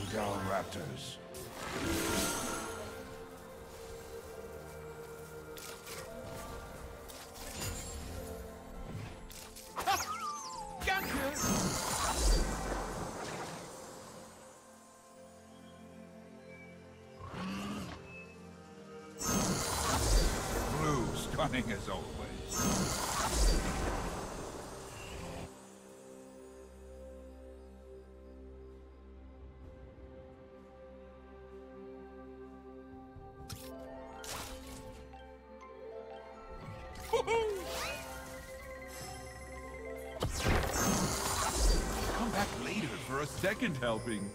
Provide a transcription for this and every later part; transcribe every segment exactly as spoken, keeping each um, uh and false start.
down raptors. Blue, stunning as always. Come back later for a second helping.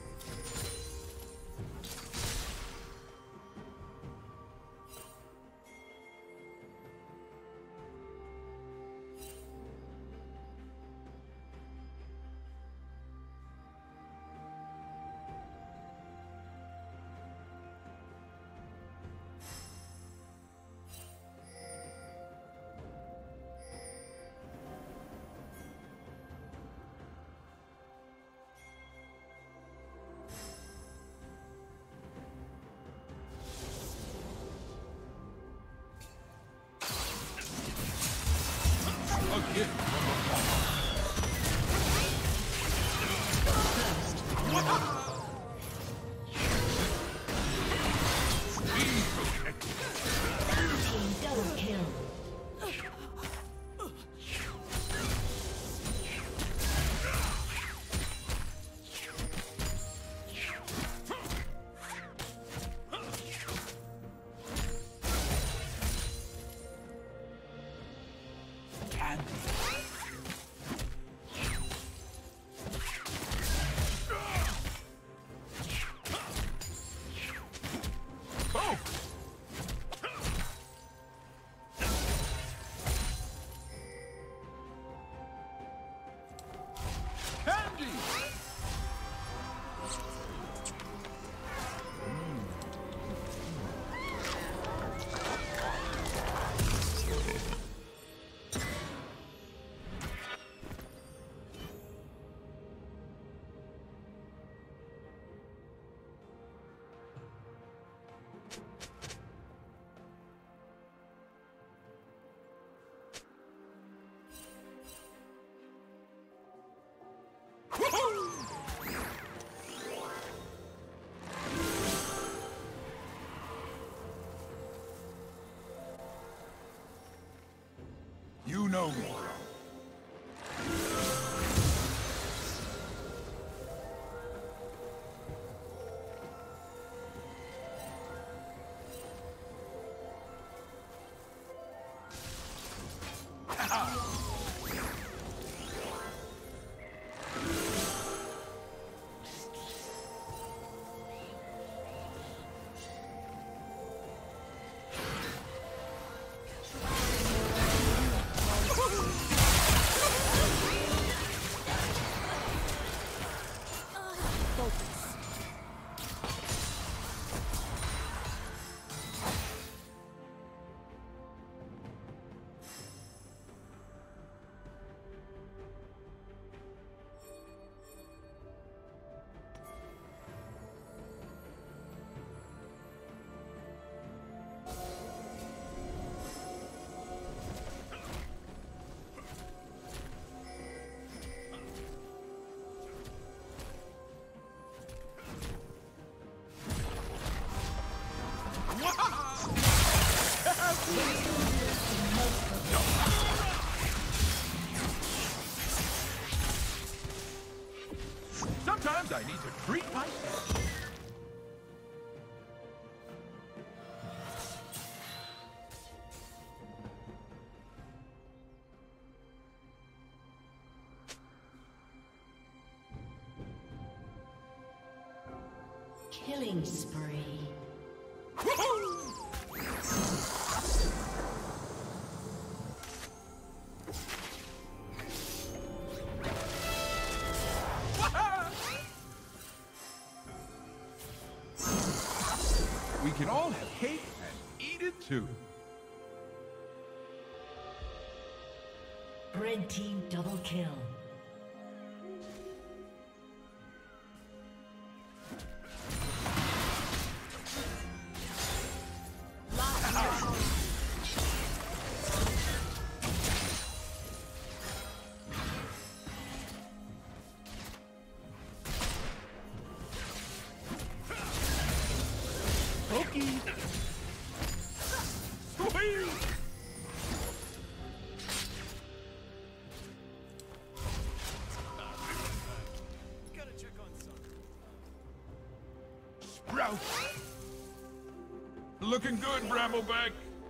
You know me. Sometimes I need to treat myself. Killing spree. We can all have cake and eat it too. Red team double kill. sneaky. Sweet. Gotta check on something. Sprout. Looking good, Brambleback.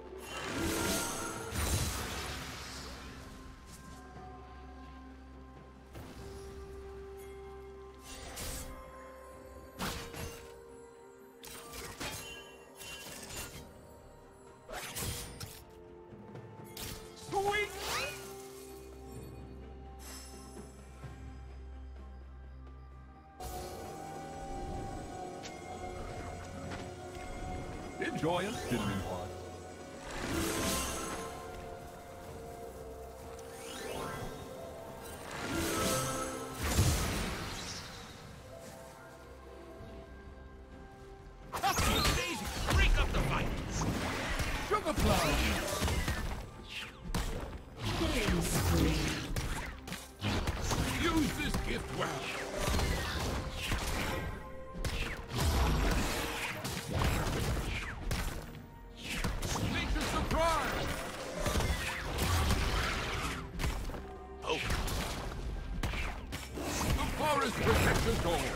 Sweet. Enjoy a cinnamon heart. Daisy, break up the fight. Sugar flower. Killing spree. Use this gift well. Nature's surprise. Oh, The forest protects us all.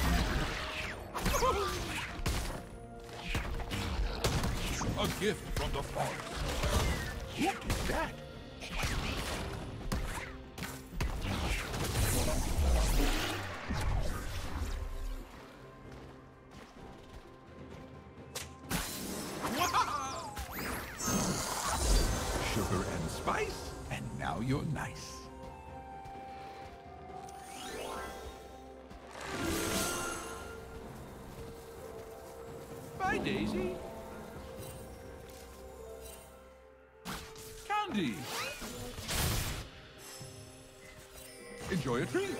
A gift from the forest. What is that? Wow! Sugar and spice, and now you're nice. Bye, Daisy. Candy. Enjoy a treat.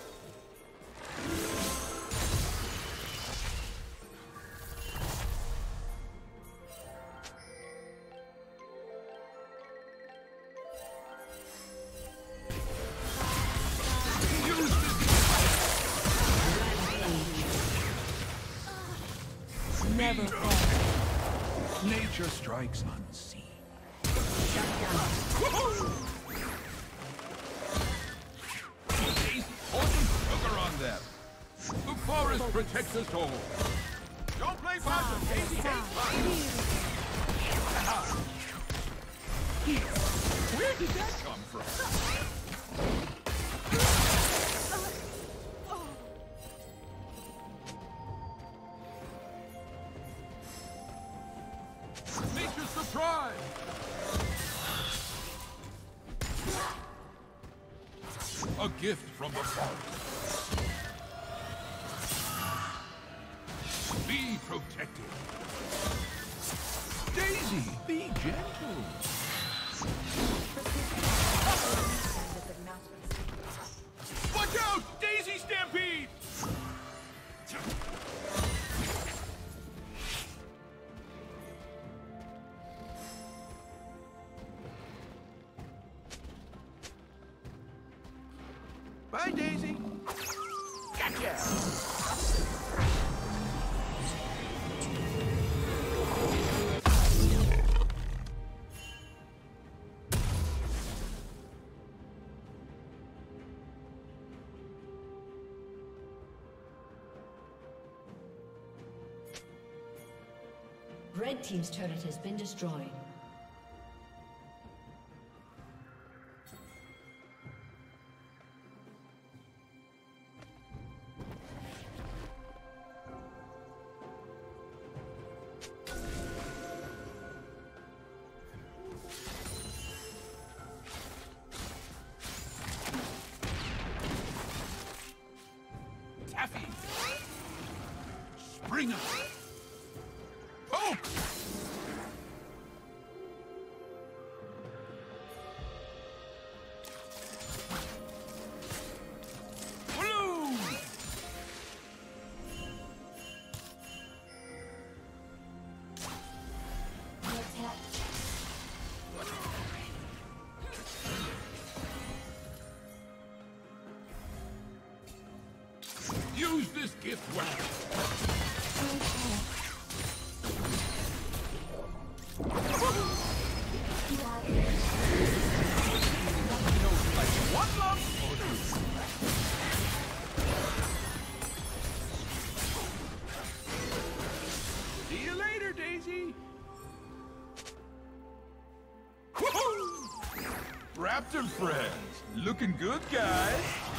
Use this. Never fall. Nature strikes unseen. Shut down. Daisy, pour some sugar on them. The forest protects us all. Don't play possum, Daisy. Hates possum. Where did that come from? Nature's surprise. A gift from the forest. Be protected. Daisy, be gentle. Watch out! Daisy Stampede! Bye, Daisy. Gotcha! Red team's turret has been destroyed. Taffy! Springer! Poke! Blue! Captain friends, looking good, guys.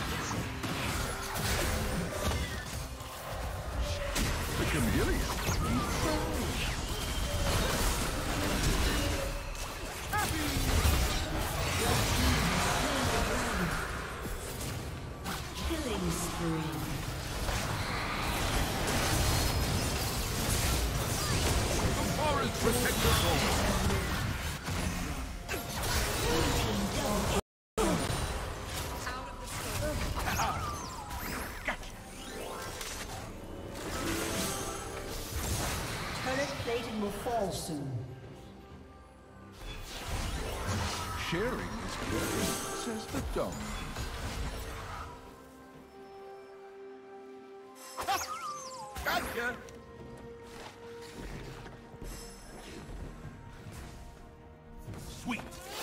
The chameleon. Happy. Killing spree. The forest protects us all. Will fall soon. Sharing is caring, says the dome. Gotcha! Sweet!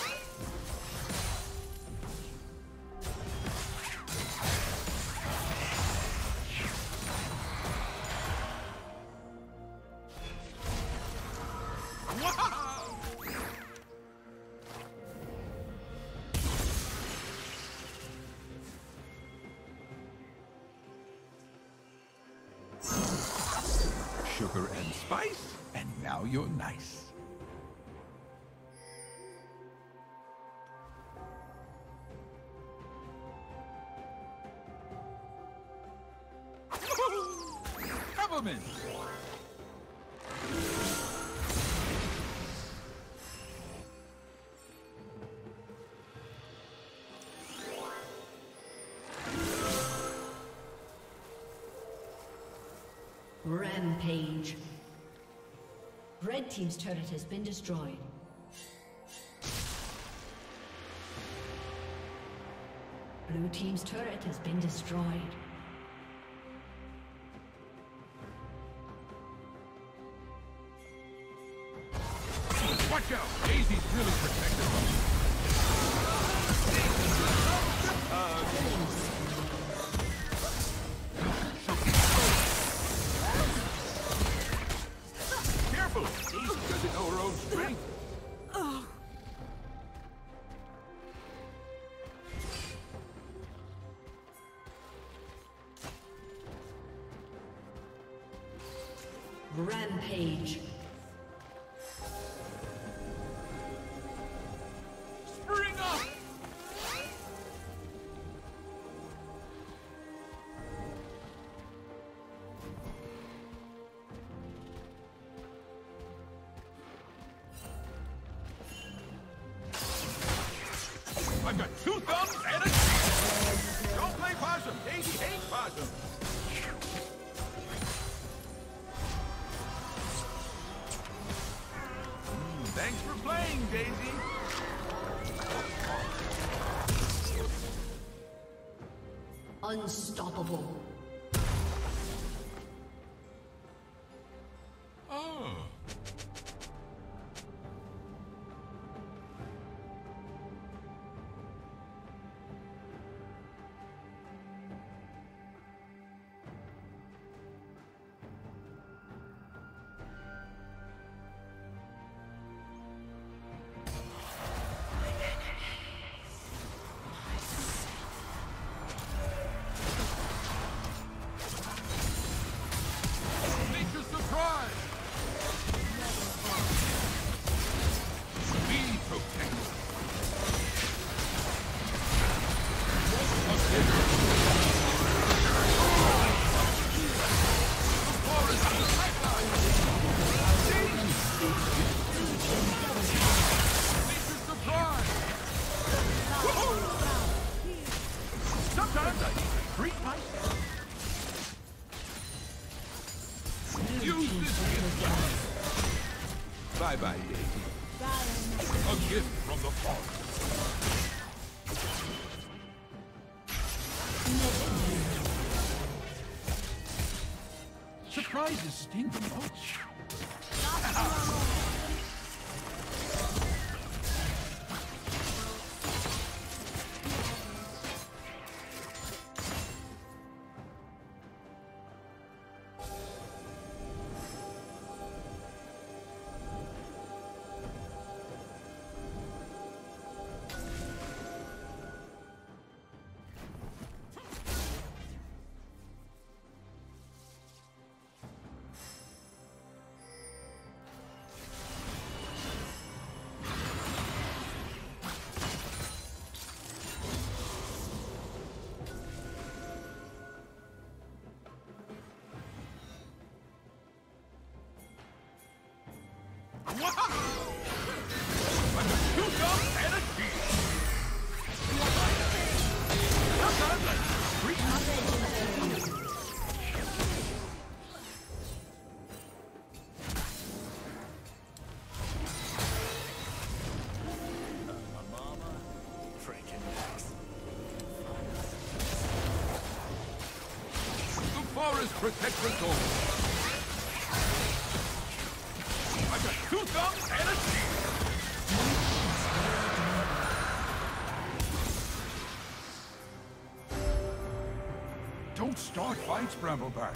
Sugar and spice, and now you're nice. Government! Rampage. Red team's turret has been destroyed. Blue team's turret has been destroyed. Watch out! Daisy's really protected. Uh, Careful! Daisy doesn't know her own strength. Rampage. Spring up! I've got two thumbs and a chin. Don't play possum. Daisy hates possum. Mm, thanks for playing, Daisy. Unstoppable. Oh. Nature's surprise! Be protected. The forest is the pipeline! Nature's surprise! Sometimes I even treat myself. Use this gift. Bye-bye, Daisy. A gift from the forest. Surprises sting the most. protects us all. I got two thumbs and a shield. Don't start fights, Brambleback.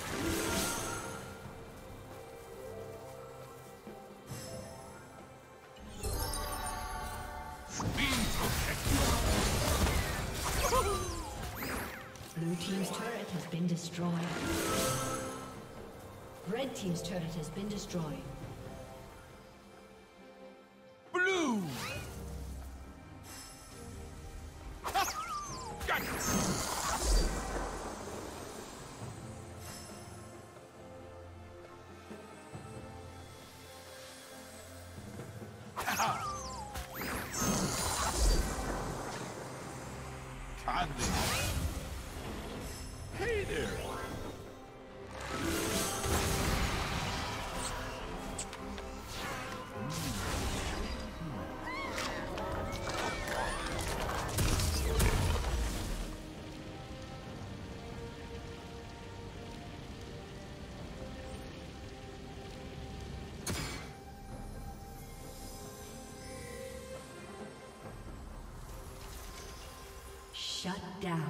Blue team's turret has been destroyed. Red team's turret has been destroyed. Blue! Got it! Hey there! Shut down.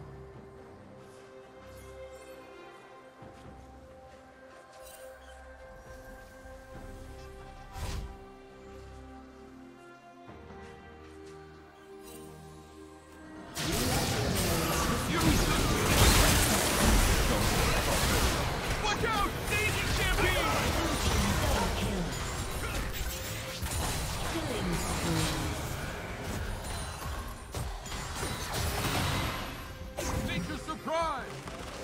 Watch out! Daisy champion! Kill. Killing spree. Nature's surprise!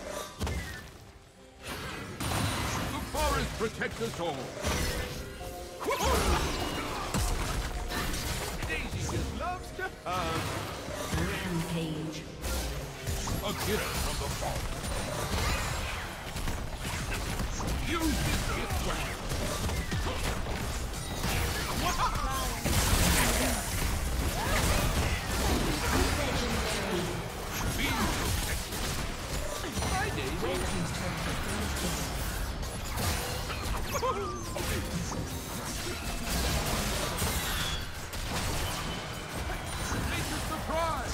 The forest protects us all. Daisy just loves to hug. Rampage. A gift from the forest. Use this gift well. Be protected. My days. Red team's turret has been destroyed. Nature's surprise!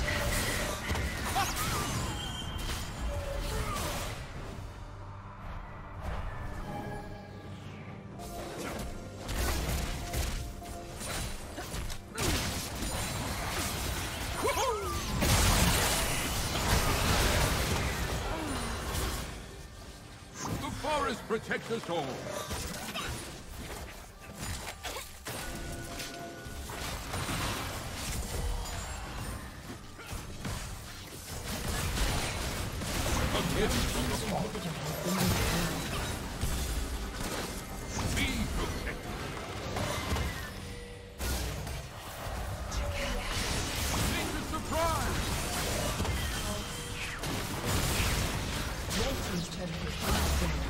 The forest protects us all. A gift from the forest. Be protected. Nature's surprise! Red team's turret has been destroyed.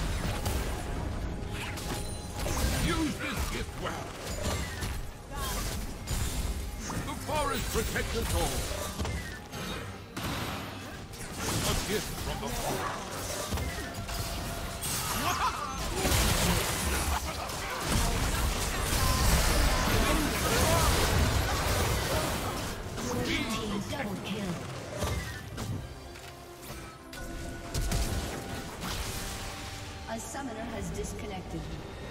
Use this gift well. The forest protects us all. A gift from the forest. Be Team double protected. kill. A summoner has disconnected.